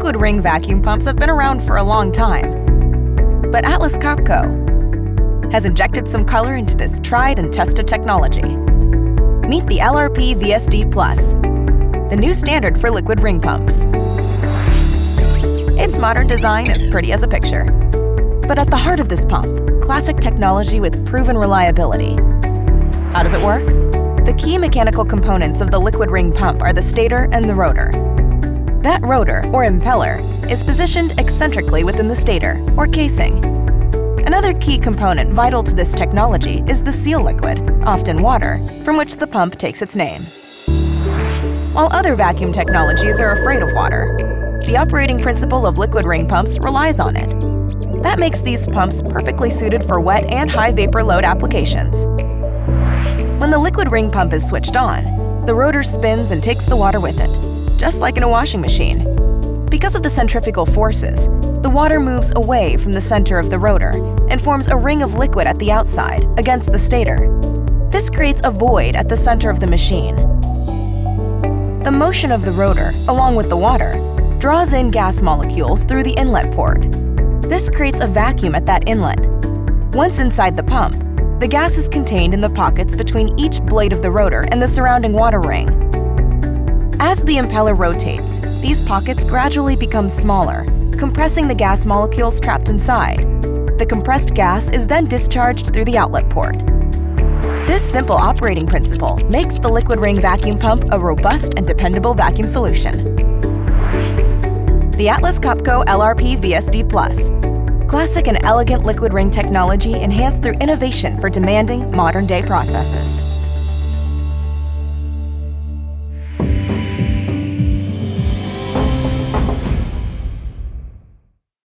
liquid ring vacuum pumps have been around for a long time. But Atlas Copco has injected some color into this tried and tested technology. Meet the LRP VSD Plus, the new standard for liquid ring pumps. Its modern design is pretty as a picture. But at the heart of this pump, classic technology with proven reliability. How does it work? The key mechanical components of the liquid ring pump are the stator and the rotor. That rotor, or impeller, is positioned eccentrically within the stator, or casing. Another key component vital to this technology is the seal liquid, often water, from which the pump takes its name. While other vacuum technologies are afraid of water, the operating principle of liquid ring pumps relies on it. That makes these pumps perfectly suited for wet and high vapor load applications. When the liquid ring pump is switched on, the rotor spins and takes the water with it, just like in a washing machine. Because of the centrifugal forces, the water moves away from the center of the rotor and forms a ring of liquid at the outside, against the stator. This creates a void at the center of the machine. The motion of the rotor, along with the water, draws in gas molecules through the inlet port. This creates a vacuum at that inlet. Once inside the pump, the gas is contained in the pockets between each blade of the rotor and the surrounding water ring. As the impeller rotates, these pockets gradually become smaller, compressing the gas molecules trapped inside. The compressed gas is then discharged through the outlet port. This simple operating principle makes the liquid ring vacuum pump a robust and dependable vacuum solution. The Atlas Copco LRP VSD Plus. Classic and elegant liquid ring technology enhanced through innovation for demanding, modern-day processes.